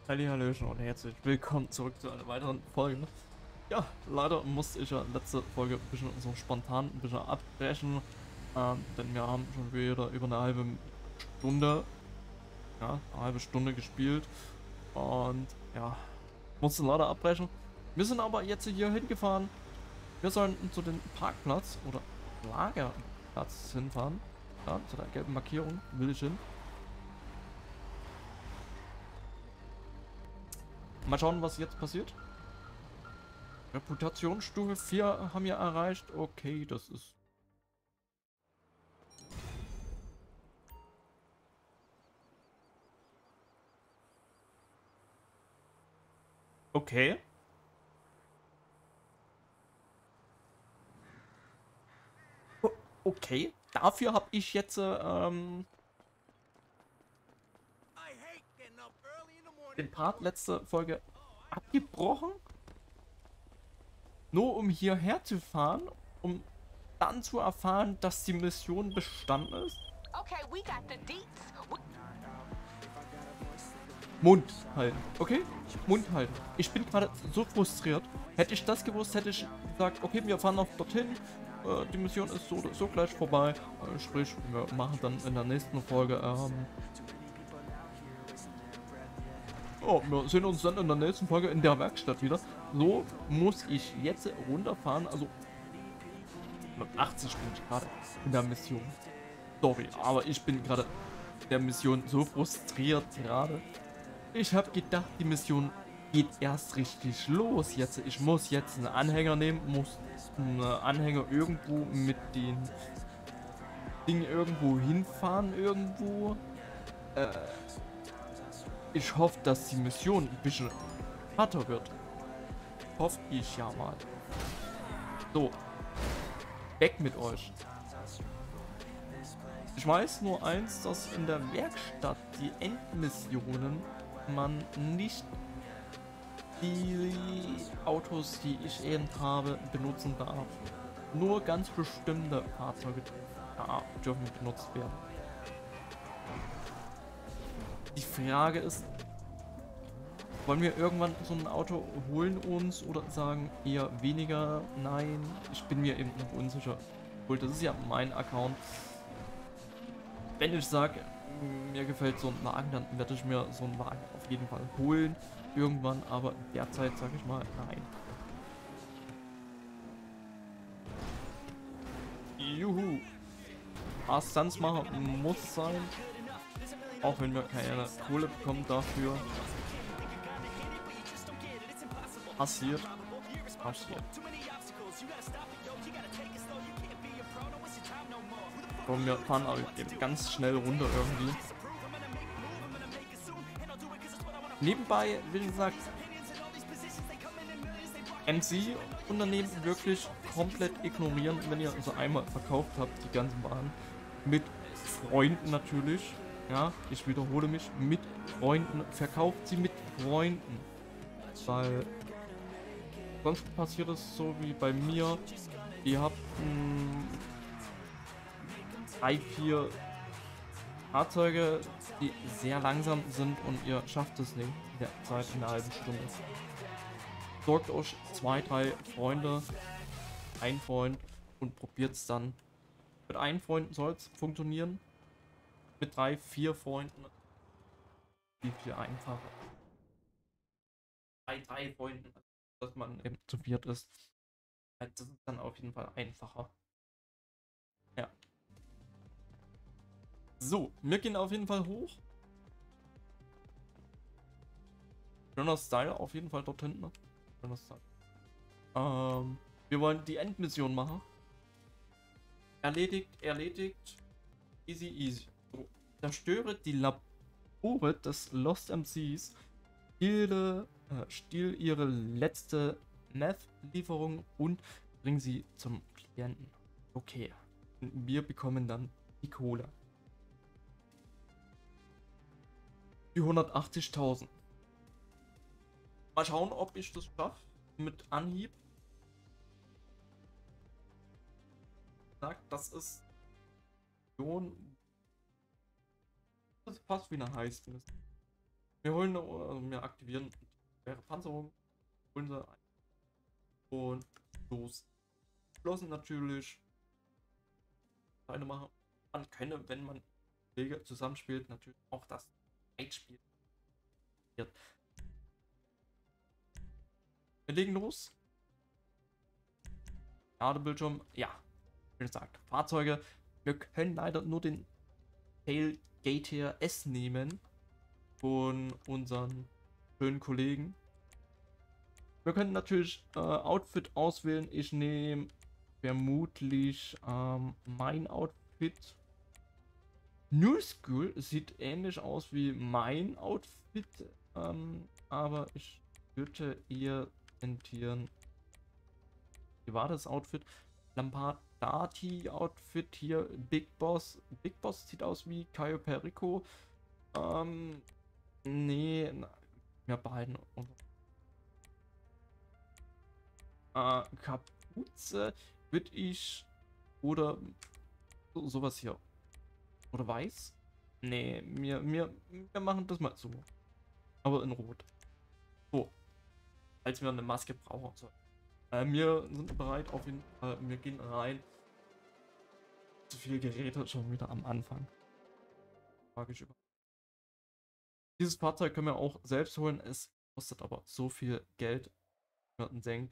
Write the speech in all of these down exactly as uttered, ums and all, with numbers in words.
Hallihallöchen und herzlich willkommen zurück zu einer weiteren Folge. Ja, leider musste ich ja letzte Folge ein bisschen so spontan ein bisschen abbrechen, ähm, denn wir haben schon wieder über eine halbe Stunde, ja, eine halbe Stunde gespielt und ja, mussten leider abbrechen. Wir sind aber jetzt hier hingefahren. Wir sollen zu dem Parkplatz oder Lagerplatz hinfahren. Ja, zu der gelben Markierung will ich hin. Mal schauen, was jetzt passiert. Reputationsstufe vier haben wir erreicht. Okay, das ist... Okay. O- Okay. Dafür habe ich jetzt ähm, den Part letzte Folge abgebrochen. Nur um hierher zu fahren, um dann zu erfahren, dass die Mission bestanden ist. Okay, we got the deets. We Mund halten, okay? Mund halten. Ich bin gerade so frustriert. Hätte ich das gewusst, hätte ich gesagt, okay, wir fahren noch dorthin. Äh, die Mission ist so oder so gleich vorbei. Äh, sprich, wir machen dann in der nächsten Folge. Ähm, oh, wir sehen uns dann in der nächsten Folge in der Werkstatt wieder. So muss ich jetzt runterfahren. Also achtzig bin ich gerade in der Mission. Sorry, aber ich bin gerade der Mission so frustriert gerade. Ich habe gedacht, die Mission geht erst richtig los jetzt. Ich muss jetzt einen Anhänger nehmen, muss einen Anhänger irgendwo mit den Dingen irgendwo hinfahren irgendwo. Äh, ich hoffe, dass die Mission ein bisschen härter wird. Hoffe ich ja mal. So, weg mit euch. Ich weiß nur eins, dass in der Werkstatt die Endmissionen man nicht die Autos, die ich eben habe, benutzen darf. Nur ganz bestimmte Fahrzeuge ja, dürfen benutzt werden. Die Frage ist, wollen wir irgendwann so ein Auto holen uns oder sagen eher weniger? Nein, ich bin mir eben noch unsicher. Obwohl, das ist ja mein Account. Wenn ich sage, mir gefällt so ein Wagen, dann werde ich mir so einen Wagen auf jeden Fall holen. Irgendwann, aber derzeit sage ich mal nein. Juhu. Astanz machen muss sein. Auch wenn wir keine Kohle bekommen dafür. Passiert. Passiert. Und wir fahren aber eben ganz schnell runter irgendwie. Nebenbei, wie gesagt, M C-Unternehmen wirklich komplett ignorieren, wenn ihr so einmal verkauft habt, die ganzen Waren. Mit Freunden natürlich. Ja, ich wiederhole mich. Mit Freunden. Verkauft sie mit Freunden. Weil sonst passiert es so wie bei mir. Ihr habt mh, drei, vier Fahrzeuge, die sehr langsam sind und ihr schafft es nicht in der Zeit in einer halben Stunde. Sorgt euch zwei, drei Freunde, ein Freund und probiert es dann. Mit einem Freund soll es funktionieren. Mit drei, vier Freunden viel, viel einfacher. Bei drei Freunden, dass man eben zu viert ist. Das ist dann auf jeden Fall einfacher. Ja. So, wir gehen auf jeden Fall hoch. Schöner Style auf jeden Fall dort hinten. Schöner Style. Ähm, wir wollen die Endmission machen. Erledigt, erledigt. Easy, easy. So. Zerstöre die Labore des Lost M Cs. Stehle, äh, stehl ihre letzte Meth-Lieferung und bring sie zum Klienten. Okay. Wir bekommen dann die Kohle. Die hundertachtzigtausend. Mal schauen, ob ich das schaffe. Mit Anhieb. Sagt, das ist schon. Das ist fast wie eine Heist. Wir holen, also wir aktivieren die schwere Panzerung, holen sie ein und los. Schlossen natürlich. Eine machen. Man könnte, wenn man Wege zusammenspielt, natürlich auch das Zeitspiel. Wir legen los. Ladebildschirm, ja, wie gesagt, Fahrzeuge. Wir können leider nur den Tailgate hier S nehmen von unseren schönen Kollegen. Wir können natürlich äh, Outfit auswählen. Ich nehme vermutlich ähm, mein Outfit. New School sieht ähnlich aus wie mein Outfit, ähm, aber ich würde eher tendieren. Wie war das Outfit? Lampardati Outfit hier, Big Boss. Big Boss sieht aus wie Caio Perico. Ähm, nee, na, wir behalten. Äh, Kapuze würde ich oder so, sowas hier. Oder weiß? Nee, wir, wir, wir machen das mal so. Aber in Rot. So. Als wir eine Maske brauchen sollen. Äh, wir sind bereit auf jeden Fall. Wir gehen rein. Zu viele Geräte schon wieder am Anfang. Frage ich über. Dieses Fahrzeug können wir auch selbst holen. Es kostet aber so viel Geld. Für einen Senk.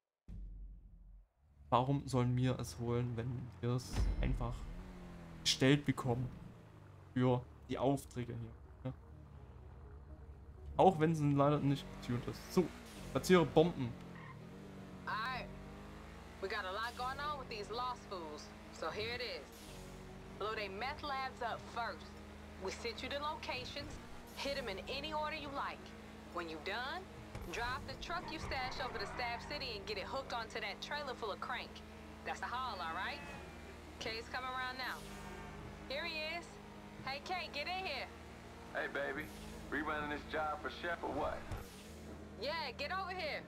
Warum sollen wir es holen, wenn wir es einfach gestellt bekommen? Für die Aufträge hier. Ja? Auch wenn sie leider nicht getuned ist. So, platziere Bomben. Alright. We got a lot going on with these lost fools. So here it is. Blow they meth labs up first. We sent you the locations. Hit them in any order you like. When you done, drive the truck you stashed over to Stab City and get it hooked onto that trailer full of crank. That's the haul, alright? Kay's coming around now. Here he is. Hey, Kay, get in here. Hey, baby. Rerunning this job for Chef or what? Yeah, get over here.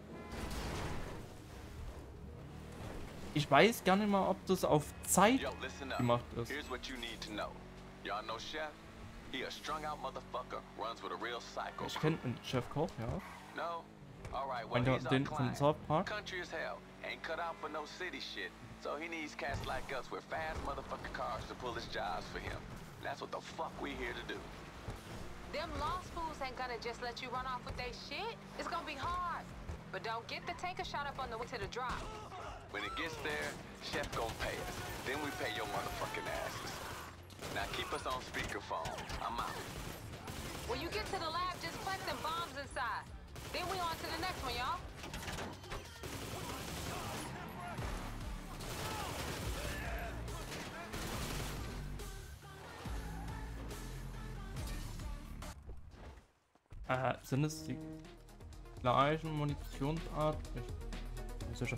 Ich weiß gar nicht mal, ob das auf Zeit Yo, listen up. gemacht ist. Here's what you need to know. Y'all know Chef? He a strung out motherfucker. Runs with a real psycho. Ich kenne einen Chef Koch, ja. No? Alright, well, Und der, he's our den von client. South Park. Country as hell. Ain't cut out for no city shit. So he needs cats like us with fast motherfucking cars to pull his jobs for him. That's what the fuck we here to do. Them lost fools ain't gonna just let you run off with their shit. It's gonna be hard. But don't get the tanker shot up on the way to the drop. When it gets there, Chef gon' pay us. Then we pay your motherfucking asses. Now keep us on speakerphone. I'm out. When you get to the lab, just plant them bombs inside. Then we on to the next one, y'all. Äh, sind es die gleichen Munitionsart? Ich bin sicher.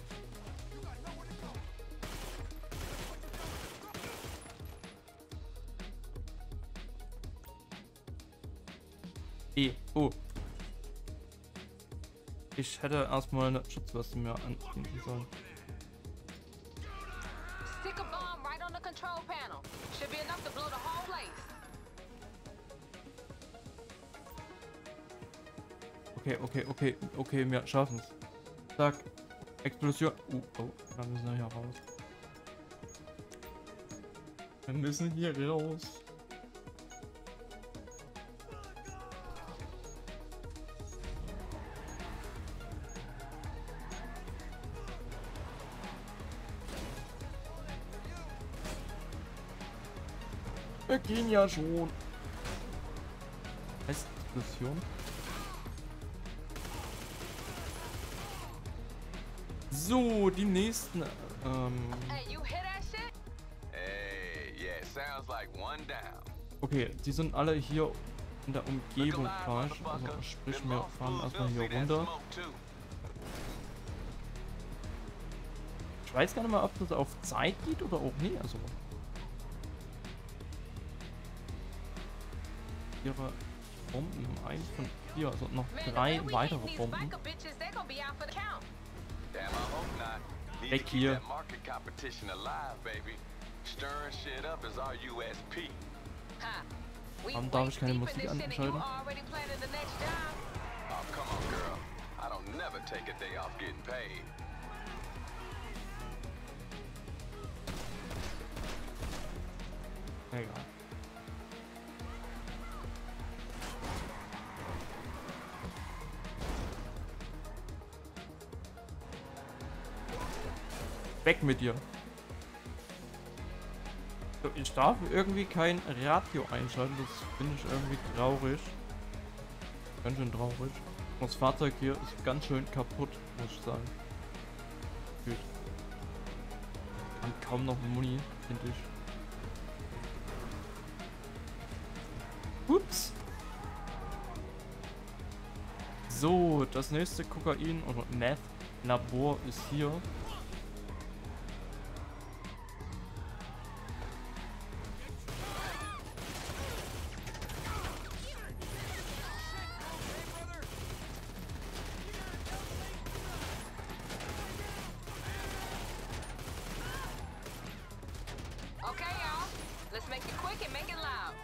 E. Oh. Ich hätte erstmal eine Schutzweste mir anziehen sollen. Stick a bomb right on the control panel. Should be enough to blow the whole place. Okay, okay, okay, okay, wir schaffen es. Zack. Explosion. Uh, oh, da müssen wir hier raus. Wir müssen hier raus. Wir gehen ja schon. Explosion. So, die nächsten. Ähm, Hey, you hear that shit? Hey, yeah, it sounds like one down. okay, die sind alle hier in der Umgebung gleich. Also sprich, wir fahren erstmal hier runter. Ich weiß gar nicht mal, ob das auf Zeit geht oder auch nicht. Also ihre Bomben, eins von vier, also noch Man, the drei way we weitere eating these Bomben. biker bitches, they gonna be out for the count. Damn, I hope not. Need Weg to keep hier. that market competition alive, baby. Stirring shit up is our U S P. Huh. We Warum darf way ich keine deep in Musik this shit and you anschalten? already planning take a day off getting paid. Egal. Weg mit dir. So, ich darf irgendwie kein Radio einschalten. Das finde ich irgendwie traurig. Ganz schön traurig. Das Fahrzeug hier ist ganz schön kaputt, muss ich sagen. Gut. Man kaum noch Muni, finde ich. Ups. So, das nächste Kokain oder Meth Labor ist hier. Okay, y'all. Let's make it quick and make it loud.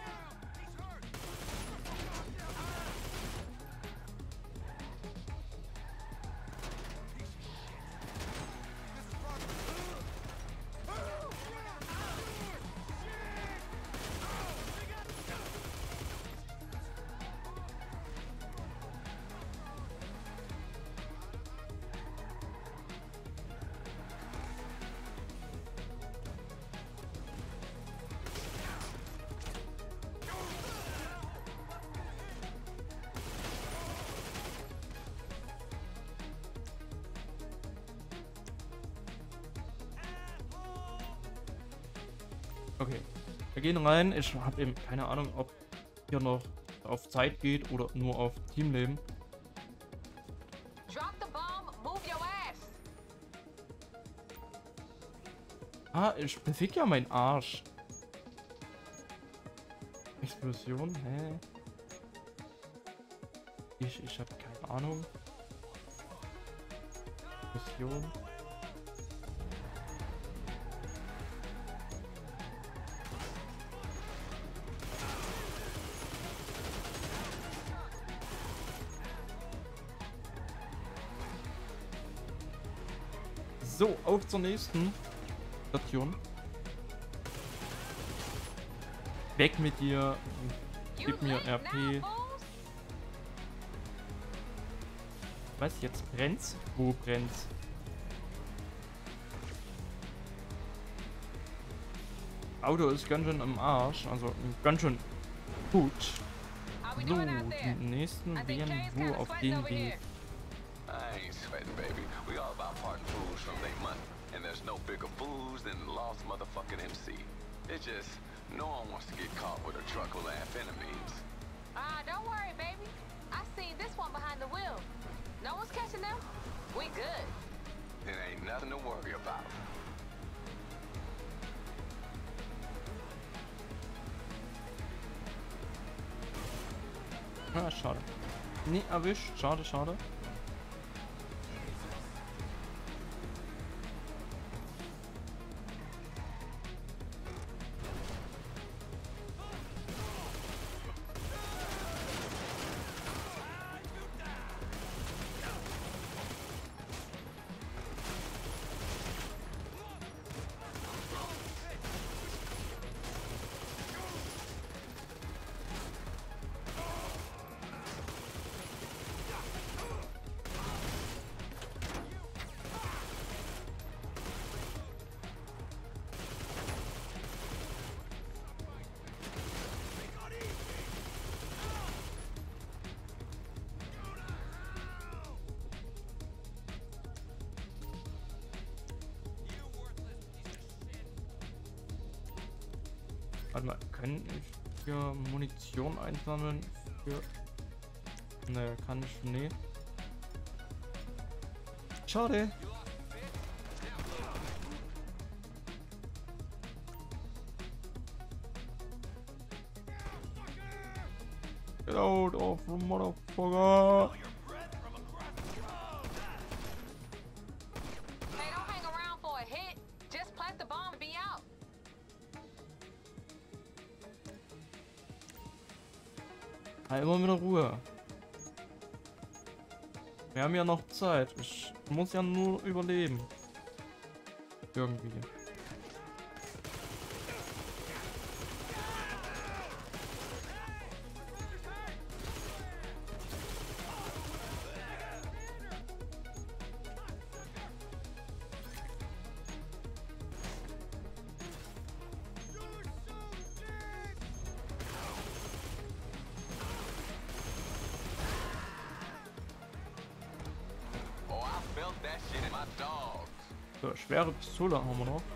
Okay, wir gehen rein. Ich habe eben keine Ahnung, ob hier noch auf Zeit geht oder nur auf Teamleben. Drop the bomb, move your ass. Ah, ich bewege ja meinen Arsch. Explosion, hä? Ich, ich habe keine Ahnung. Explosion. So, auf zur nächsten Station. Weg mit dir. Gib mir R P. Was? Jetzt brennt's? Wo brennt's? Auto ist ganz schön am Arsch. Also ganz schön gut. So, den nächsten B M W auf den Weg. I ain't sweating, baby. We all about parting fools from their money. And there's no bigger fools than the lost motherfucking M C. It's just, no one wants to get caught with a truck full of amphetamines. Ah, don't worry, baby. I seen this one behind the wheel. No one's catching them. We good. It ain't nothing to worry about. Ah, schade. Nie erwischt. Schade, schade. Warte mal, kann ich für Munition einsammeln? Für. Ne, kann ich. Nee. Schade. Get out of the motherfucker. Hey, don't hang around for a hit. Just plant the bomb and be out. Halt immer wieder Ruhe. Wir haben ja noch Zeit. Ich muss ja nur überleben. Irgendwie. So, schwere Pistole haben wir noch.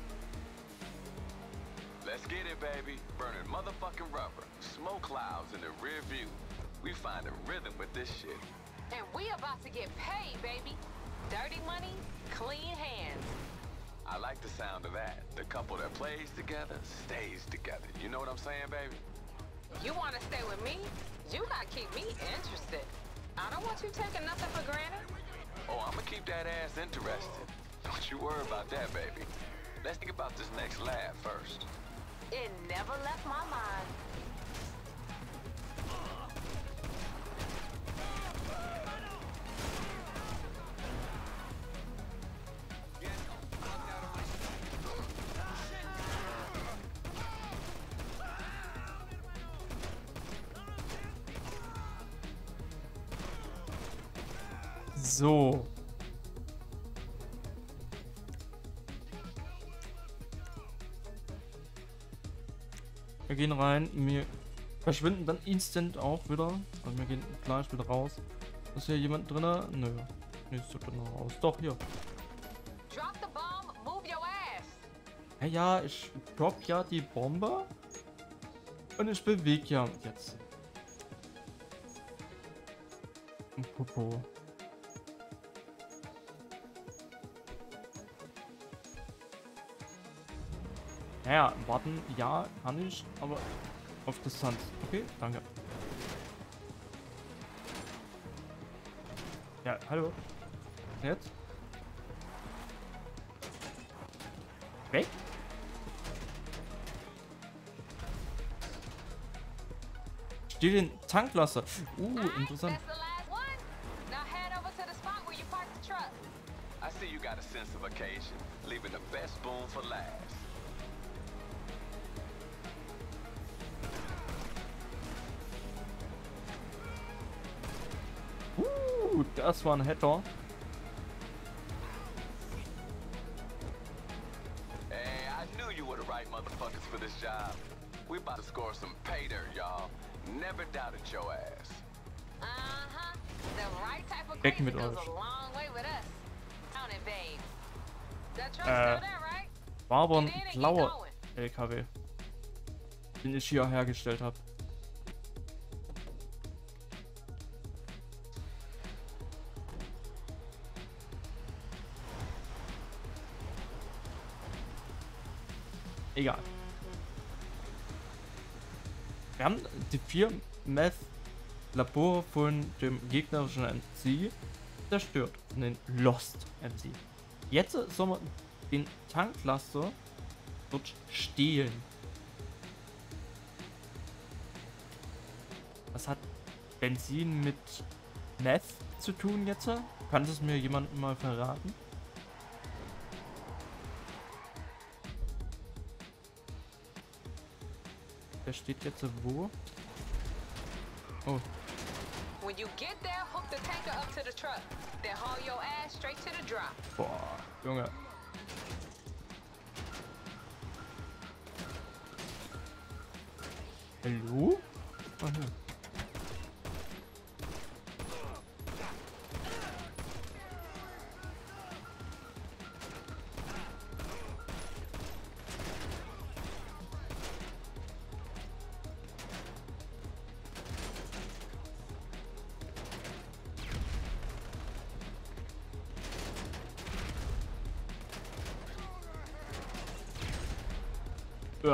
Let's get it, baby. Burning motherfucking rubber. Smoke clouds in the rear view. We find a rhythm with this shit. And we about to get paid, baby. Dirty money, clean hands. I like the sound of that. The couple that plays together stays together. You know what I'm saying, baby? You want to stay with me? You gotta keep me interested. I don't want you taking nothing for granted. Oh, I'm gonna keep that ass interested. Don't you worry about that, baby. Let's think about this next lab first. It never left my mind. So. Wir gehen rein, wir verschwinden dann instant auch wieder. Also wir gehen gleich wieder raus. Ist hier jemand drin? Nö. Nicht so drin raus. Doch, hier. Drop the bomb, move your ass. Ja, ja, ich drop ja die Bombe. Und ich bewege ja jetzt. Popo. Naja, warten, ja, kann ich, aber auf Distanz. Okay, danke. Ja, hallo. Jetzt? Weg? Steht den Tanklaster. Uh, interessant. That's the last one. Now head over to the spot where you parked the truck. I see you got a sense of occasion, leaving the best spoon for last. Uh, das war ein Header. Hey, I knew you were the right motherfuckers for this job. We about to score some pay dirt, y'all. Never doubted your ass. Uh-huh. The right type of Weg crazy mit goes euch. a long way with us. Count it, babe. That truck's Äh, still there, right? War aber Get in ein and get blauer going. L K W, den ich hier hergestellt habe. Egal. Wir haben die vier Meth-Labore von dem gegnerischen M C zerstört. Den Lost M C. Jetzt sollen wir den Tanklaster dort stehlen. Was hat Benzin mit Meth zu tun jetzt? Kann es mir jemand mal verraten? Der steht jetzt wo? Oh. When you get there, hook the tanker up to the truck. Then haul your ass straight to the drop. Boah, Junge. Hallo? Ah, hier. Ja.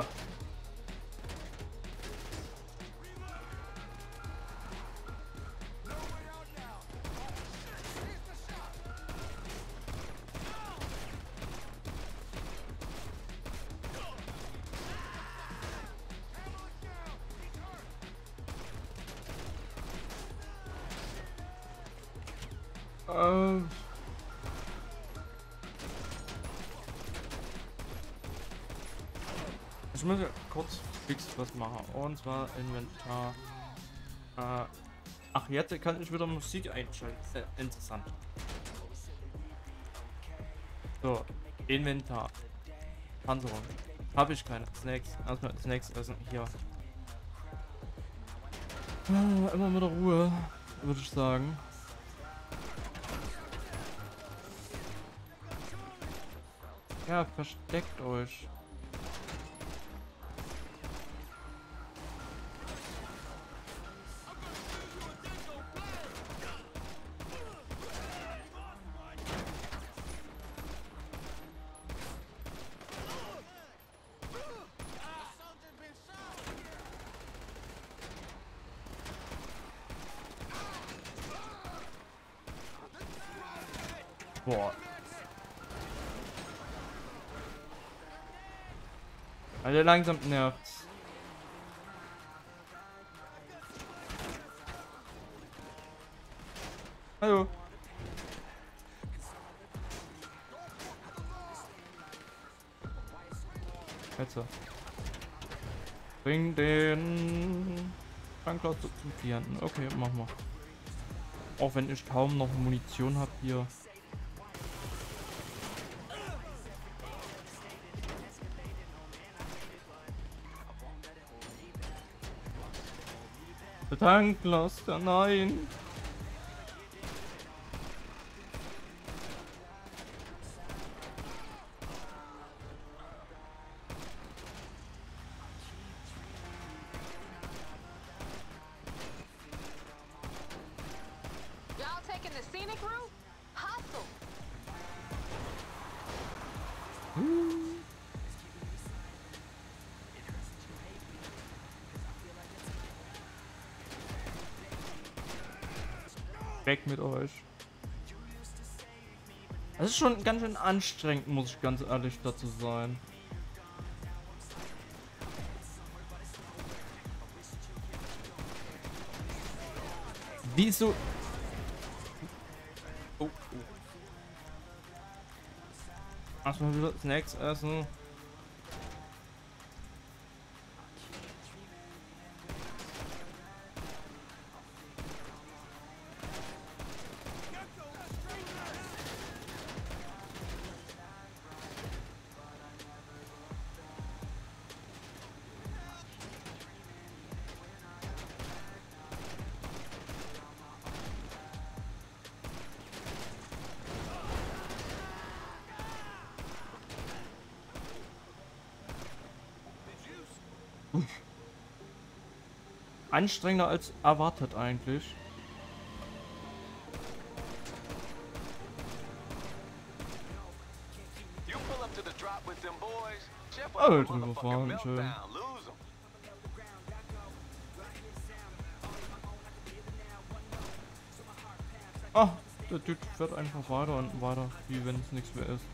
Äh. Ich muss ja kurz fix was machen. Und zwar Inventar. Äh, ach, jetzt kann ich wieder Musik einschalten. Äh, interessant. So, Inventar. Panzerung. Habe ich keine. Snacks. Erstmal Snacks essen. Hier. Ah, immer mit der Ruhe, würde ich sagen. Ja, versteckt euch. Boah. Also langsam nervt's. Hallo. Jetzt. Bring den Tanklaus zum Klienten. Okay, mach mal. Auch wenn ich kaum noch Munition habe hier. Der Tanklaster, nein. Y'all taking the scenic route? Hustle. Weg mit euch. Das ist schon ganz schön anstrengend, muss ich ganz ehrlich dazu sein. Wieso? Oh, oh. Erstmal wieder Snacks essen. Anstrengender als erwartet eigentlich. Alle drüber fahren, schön. Ah, der Typ fährt einfach weiter und weiter, wie wenn es nichts mehr ist.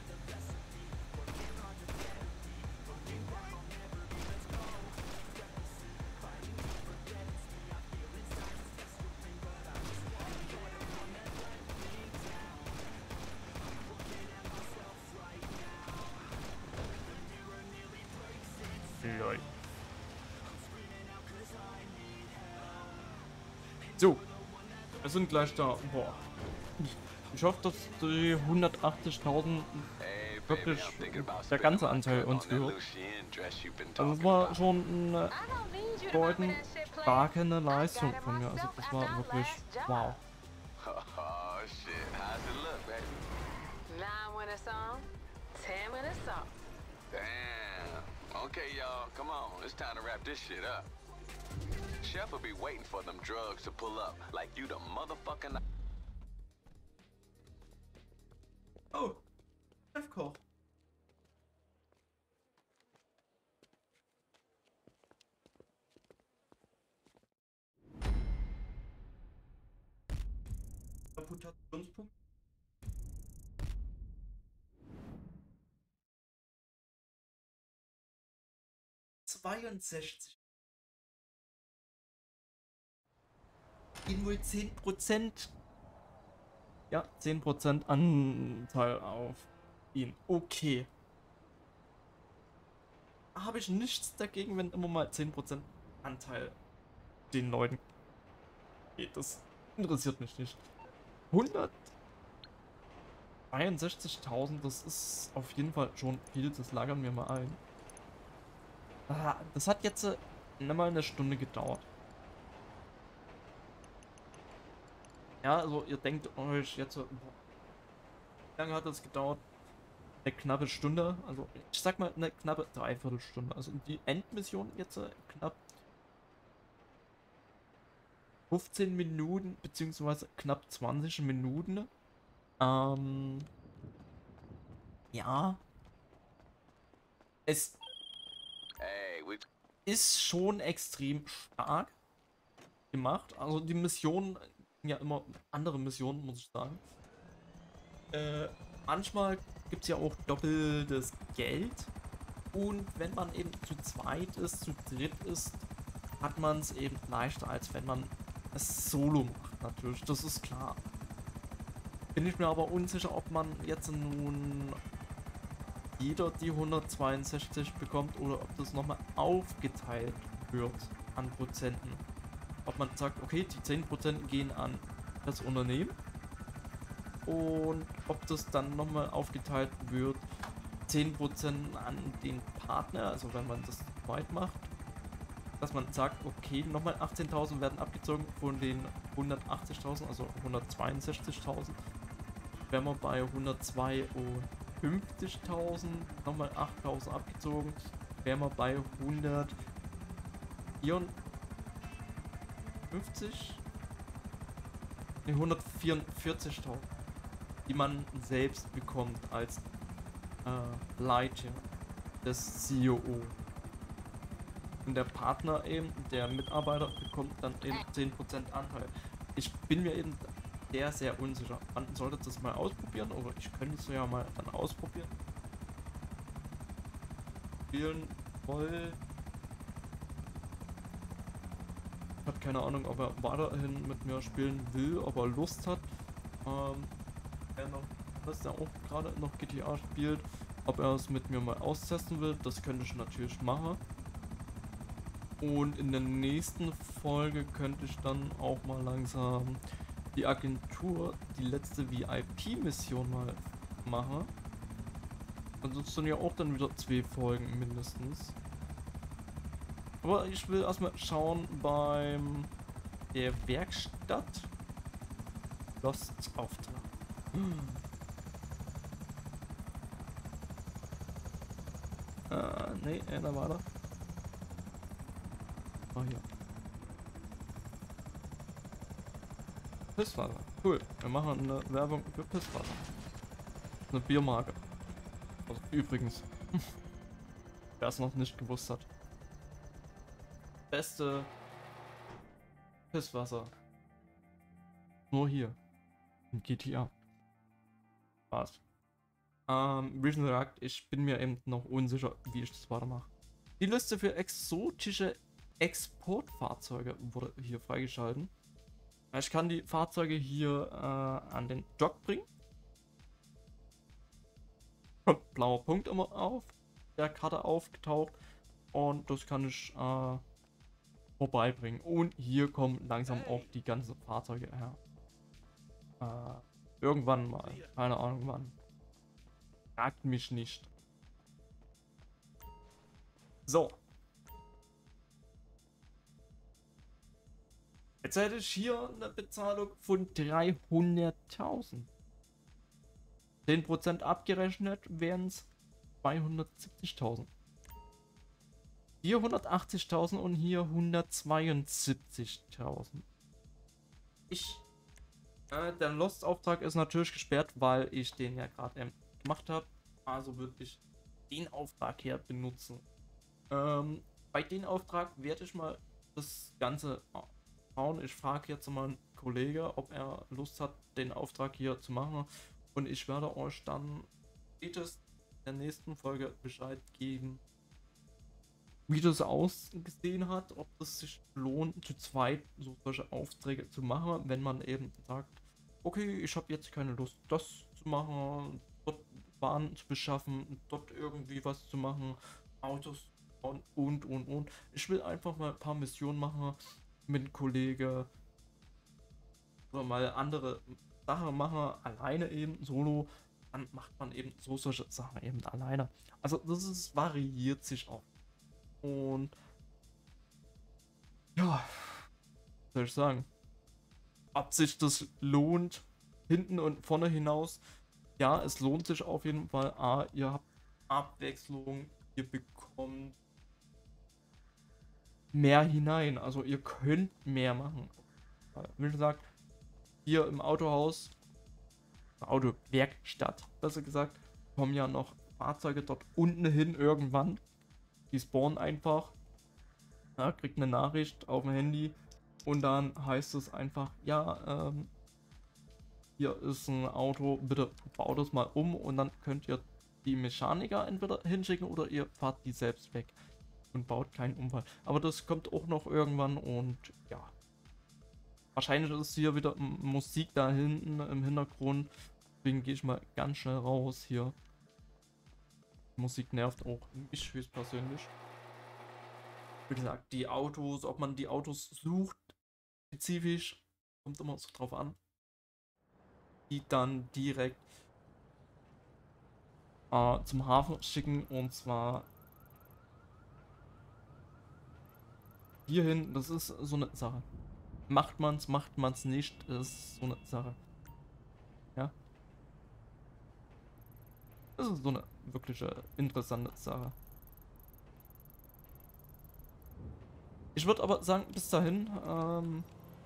So, wir sind gleich da. Boah. Ich hoffe, dass die hundertachtzigtausend wirklich der ganze Anteil uns gehört. Also das war schon eine bedeutend starke Leistung von mir. Also das war wirklich wow. Damn. Okay, y'all, come on. It's time to wrap this shit up. Chef will be waiting for them drugs to pull up like you the motherfucking... Oh, Chefkoch. Reputationspunkt. zweiundsechzig. In wohl zehn Prozent Ja, zehn Prozent Anteil auf ihn. Okay. Habe ich nichts dagegen, wenn immer mal zehn Prozent Anteil den Leuten geht. Das interessiert mich nicht. hunderteinundsechzigtausend, das ist auf jeden Fall schon viel. Das lagern wir mal ein. Ah, das hat jetzt äh, nicht mal eine Stunde gedauert. Ja, also ihr denkt euch jetzt, boah, wie lange hat das gedauert? Eine knappe Stunde, also ich sag mal eine knappe Dreiviertelstunde. Also die Endmission jetzt äh, knapp fünfzehn Minuten, beziehungsweise knapp zwanzig Minuten. Ähm, ja, es Hey, we ist schon extrem stark gemacht. Also die Missionen, ja immer andere Missionen, muss ich sagen. Äh, manchmal gibt es ja auch doppeltes Geld. Und wenn man eben zu zweit ist, zu dritt ist, hat man es eben leichter, als wenn man es solo macht, natürlich. Das ist klar. Bin ich mir aber unsicher, ob man jetzt nun jeder die hundertzweiundsechzig bekommt oder ob das nochmal aufgeteilt wird an Prozenten. Ob man sagt, okay, die zehn Prozent gehen an das Unternehmen und ob das dann nochmal aufgeteilt wird, zehn Prozent an den Partner, also wenn man das weit macht, dass man sagt, okay, nochmal achtzehntausend werden abgezogen von den hundertachtzigtausend, also hundertzweiundsechzigtausend. Wenn man bei hundertzweiundfünfzigtausend nochmal achttausend abgezogen, wären wir bei hundertvierundfünfzig, ne, hundertvierundvierzigtausend, die man selbst bekommt als äh, Leiter des C E O. Und der Partner eben, der Mitarbeiter, bekommt dann eben zehn Prozent Anteil. Ich bin mir eben sehr, sehr unsicher. Man sollte das mal ausprobieren, oder ich könnte es ja mal dann ausprobieren. Spielen voll. Ich habe keine Ahnung, ob er weiterhin mit mir spielen will, ob er Lust hat. Ähm, er noch, dass er auch gerade noch G T A spielt, ob er es mit mir mal austesten will, das könnte ich natürlich machen. Und in der nächsten Folge könnte ich dann auch mal langsam die Agentur, die letzte V I P-Mission mal machen. Also das sind ja auch dann wieder zwei Folgen mindestens. Aber ich will erstmal schauen beim der Werkstatt. Lost Auftrag. Hm. Äh, nee, einer war da. Oh, hier. Pisswasser. Cool. Wir machen eine Werbung für Pisswasser. Eine Biermarke. Also übrigens. Wer es noch nicht gewusst hat. Beste Pisswasser. Nur hier. In G T A. Was? Ähm, wie schon gesagt, ich bin mir eben noch unsicher, wie ich das weitermache. Die Liste für exotische Exportfahrzeuge wurde hier freigeschalten. Ich kann die Fahrzeuge hier äh, an den Dock bringen. Blauer Punkt immer auf der Karte aufgetaucht. Und das kann ich äh, vorbeibringen. Und hier kommen langsam auch die ganzen Fahrzeuge her. Äh, irgendwann mal. Keine Ahnung wann. Fragt mich nicht. So. Jetzt hätte ich hier eine Bezahlung von dreihunderttausend. zehn Prozent abgerechnet wären es zweihundertsiebzigtausend. Hier hundertachtzigtausend und hier hundertzweiundsiebzigtausend. Ich... Äh, der Lost-Auftrag ist natürlich gesperrt, weil ich den ja gerade ähm, gemacht habe. Also würde ich den Auftrag hier benutzen. Ähm, bei dem Auftrag werde ich mal das Ganze schauen. Ich frage jetzt mal einen Kollegen, ob er Lust hat, den Auftrag hier zu machen. Und ich werde euch dann spätestens in der nächsten Folge Bescheid geben, wie das ausgesehen hat, ob es sich lohnt, zu zweit so solche Aufträge zu machen, wenn man eben sagt, okay, ich habe jetzt keine Lust, das zu machen, dort Waren zu beschaffen, dort irgendwie was zu machen, Autos und und und und. Ich will einfach mal ein paar Missionen machen mit einem Kollege oder mal andere Sachen machen, alleine eben, solo. Dann macht man eben so solche Sachen eben alleine. Also das ist, variiert sich auch. Und ja, was soll ich sagen? Ob sich das lohnt, hinten und vorne hinaus. Ja, es lohnt sich auf jeden Fall. A, ihr habt Abwechslung, ihr bekommt mehr hinein. Also ihr könnt mehr machen. Wie gesagt, hier im Autohaus, Autowerkstatt, besser gesagt, kommen ja noch Fahrzeuge dort unten hin irgendwann. Die spawnen einfach. Ja, kriegt eine Nachricht auf dem Handy. Und dann heißt es einfach, ja, ähm, hier ist ein Auto, bitte baut das mal um und dann könnt ihr die Mechaniker entweder hinschicken oder ihr fahrt die selbst weg und baut keinen Unfall. Aber das kommt auch noch irgendwann und ja. Wahrscheinlich ist hier wieder M- Musik da hinten im Hintergrund. Deswegen gehe ich mal ganz schnell raus hier. Musik nervt auch mich höchstpersönlich. Wie gesagt, die Autos, ob man die Autos sucht, spezifisch, kommt immer so drauf an. Die dann direkt äh, zum Hafen schicken und zwar hierhin. Das ist so eine Sache. Macht man's, macht man's nicht, das ist so eine Sache. Ja. Das ist so eine wirkliche interessante Sache. Ich würde aber sagen, bis dahin, ähm,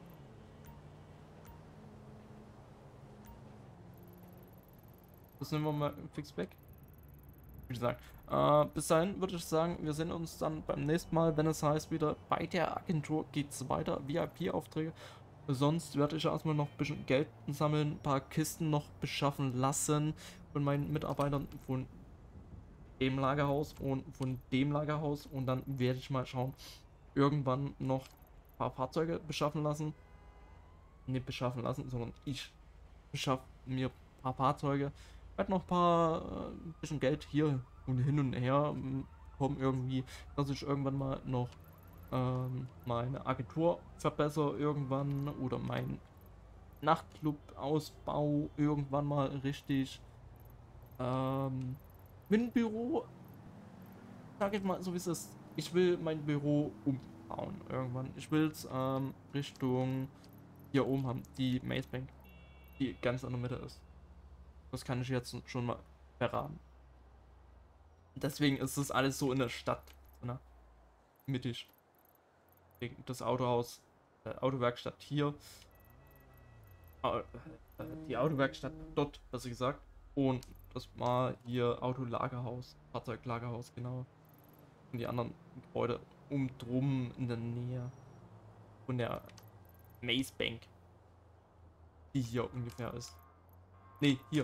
das nehmen wir mal fix weg. Wie gesagt, äh, bis dahin würde ich sagen, wir sehen uns dann beim nächsten Mal, wenn es heißt wieder, bei der Agentur geht's weiter, V I P-Aufträge. Sonst werde ich erstmal noch ein bisschen Geld sammeln, ein paar Kisten noch beschaffen lassen von meinen Mitarbeitern von dem Lagerhaus und von dem Lagerhaus und dann werde ich mal schauen, irgendwann noch ein paar Fahrzeuge beschaffen lassen. Nicht beschaffen lassen, sondern ich beschaffe mir ein paar Fahrzeuge. Werde noch ein paar äh, ein bisschen Geld hier und hin und her ähm, kommen irgendwie, dass ich irgendwann mal noch ähm, meine Agentur verbessere irgendwann oder mein Nachtclub-Ausbau irgendwann mal richtig. Ähm, mit dem Büro, sag ich mal, so wie es ist. Ich will mein Büro umbauen irgendwann. Ich will es ähm, Richtung hier oben haben, die Maze Bank, die ganz in der Mitte ist. Das kann ich jetzt schon mal verraten. Deswegen ist das alles so in der Stadt, so ne? Mittig. Wegen das Autohaus, äh, Autowerkstatt hier, äh, äh, die Autowerkstatt dort, besser gesagt. Und das war hier Autolagerhaus, Fahrzeuglagerhaus, genau. Und die anderen Gebäude um drum in der Nähe von der Maze Bank, die hier ungefähr ist. Ne, hier.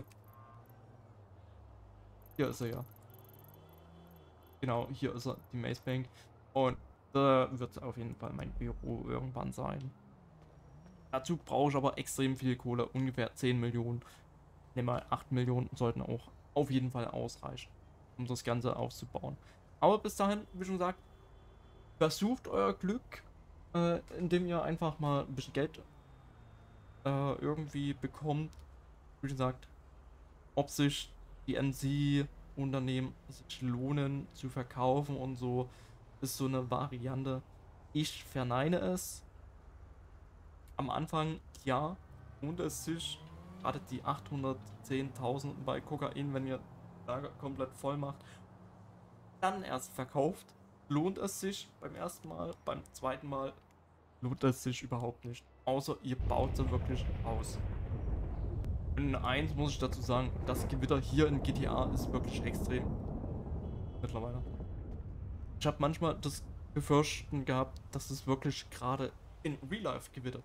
Hier ist er ja. Genau, hier ist er, die Maze Bank. Und da wird auf jeden Fall mein Büro irgendwann sein. Dazu brauche ich aber extrem viel Kohle, ungefähr zehn Millionen. Ne, mal acht Millionen sollten auch auf jeden Fall ausreichen, um das Ganze aufzubauen. Aber bis dahin, wie schon gesagt, versucht euer Glück, äh, indem ihr einfach mal ein bisschen Geld äh, irgendwie bekommt. Wie gesagt, ob sich die N C-Unternehmen sich lohnen zu verkaufen und so, ist so eine Variante. Ich verneine es. Am Anfang, ja, lohnt es sich, gerade die achthundertzehntausend bei Kokain, wenn ihr Lager komplett voll macht, dann erst verkauft, lohnt es sich beim ersten Mal, beim zweiten Mal lohnt es sich überhaupt nicht. Außer ihr baut sie wirklich aus. Und eins muss ich dazu sagen, das Gewitter hier in G T A ist wirklich extrem. Mittlerweile. Ich habe manchmal das Befürchten gehabt, dass es wirklich gerade in Real Life gewittert.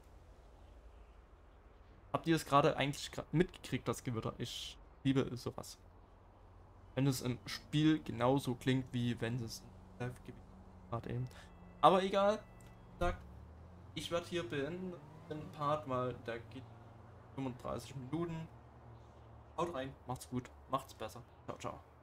Habt ihr es gerade eigentlich gra- mitgekriegt, das Gewitter? Ich liebe sowas. Wenn es im Spiel genauso klingt, wie wenn es in Real Life gewittert hat eben. Aber egal. Sagt, ich werde hier beenden den Part, weil der geht fünfunddreißig Minuten. Haut rein, macht's gut, macht's besser. Ciao, ciao.